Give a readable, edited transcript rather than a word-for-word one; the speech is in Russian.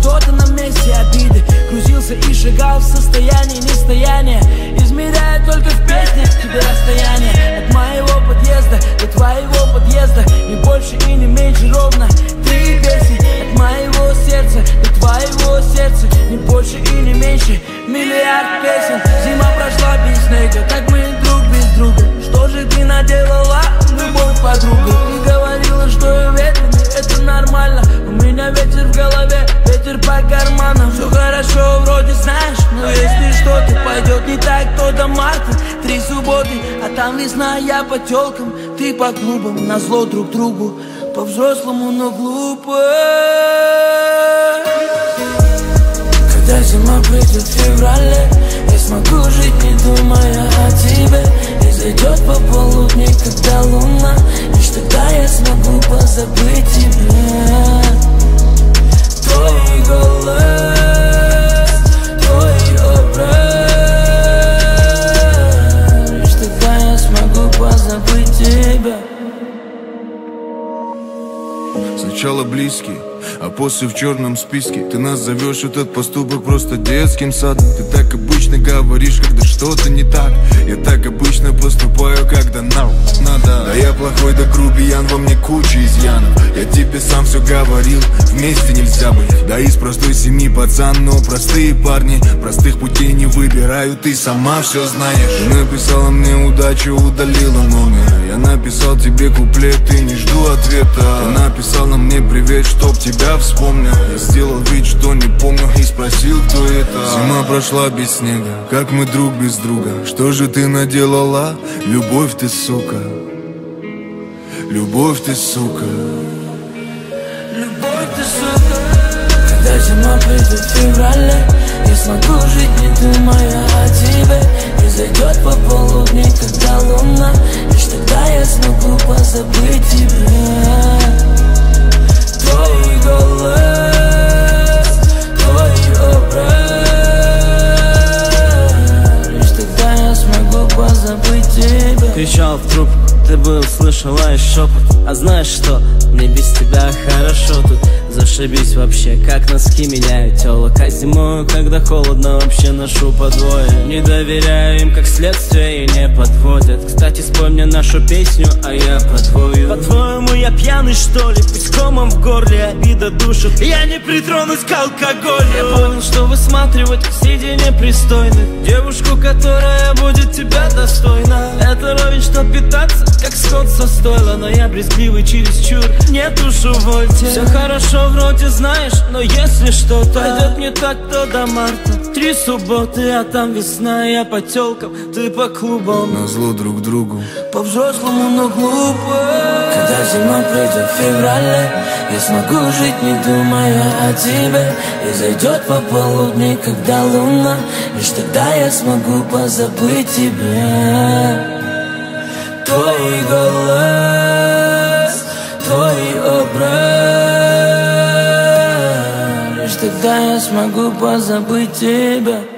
что-то на месте обиды. Крутился и шагал в состоянии нестояния, измеряя только в песнях тебе расстояние. От моего подъезда до твоего подъезда не больше и не меньше, ровно 3 песни. От моего сердца до твоего сердца не больше и не меньше, миллиард песен. Зима прошла без снега, как мы друг без друга. Что же ты наделала, любовь, подруга? Ты говорила, что я ветреный, это нормально. У меня ветер в голове, ветер по карманам. Все хорошо, вроде знаешь, но если что-то пойдет не так, то до марта 3 субботы, а там весна, я по телкам, ты по клубам. Назло друг другу, по-взрослому, но глупо. Когда зима придет в феврале, я смогу жить, не думая о тебе. И зайдет пополудни, когда луна, лишь тогда я смогу позабыть тебя. Твой голос, твой образ, лишь тогда я смогу позабыть тебя. Сначала близкий, а после в черном списке. Ты назовешь этот поступок просто детским садом. Ты так обычно говоришь, когда что-то не так. Я так обычно поступаю, когда надо. Да я плохой, да грубиян, во мне куча изъянов. Я тебе сам все говорил, вместе нельзя быть. Да из простой семьи пацан, но простые парни простых путей не выбирают, ты сама все знаешь. Ты написала мне удачу, удалила номер. Я написал тебе куплет, ты не жду ответа. Ты написала мне привет, чтоб тебя вспомнил. Я сделал вид, что не помню, и спросил, кто это. Зима прошла без снега, как мы друг без друга. Что же ты наделала? Любовь ты, сука. Любовь ты, сука. Любовь ты, сука. Когда зима придет в феврале, я смогу жить, не думая о тебе. И зайдет пополудни, когда луна, лишь тогда я смогу позабыть тебя. Твой голос, твой образ, лишь тогда я смогу позабыть тебя. Кричал в трубку, ты был, слышала и шепот. А знаешь что, мне без тебя хорошо тут. Зашибись вообще, как носки меняют тёлок. А зимою, когда холодно, вообще ношу по двое. Не доверяю им, как следствие, и не подводят. Кстати, спой мне нашу песню, а я подвою. По-твоему, я пьяный, что ли? Пусть комом в горле, обида душит, я не притронусь к алкоголю. Я понял, что высматривать среди непристойных девушку, которая будет тебя достойна. Это ровень, что питаться, как скот со стойла. Но я брезгливый чересчур, нет уж увольте. Все хорошо, вроде знаешь, но если что-то пойдет не так, то до марта 3 субботы, а там весна, я по телкам, ты по клубам. Назло друг другу, по-взрослому, но глупо. Когда зима придет в феврале, я смогу жить, не думая о тебе. И зайдет пополудни, когда луна, лишь тогда я смогу позабыть тебя. Твой голос, твой образ, лишь тогда я смогу позабыть тебя.